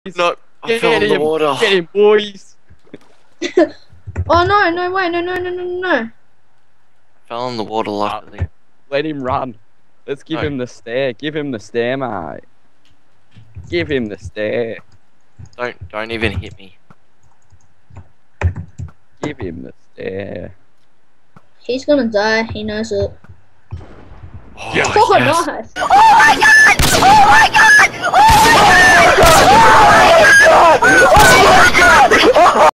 No, I fell in the water. Get him, boys. Oh no, no way, no. Fell in the water luckily. Let him run. Let's give him the stare. Give him the stare, mate. Give him the stare. Don't even hit me. Give him the stare. He's gonna die, he knows it. Oh, Yes. Oh, yes. nice. Oh my god! Oh my god! Oh my god! Oh my god! Oh my god!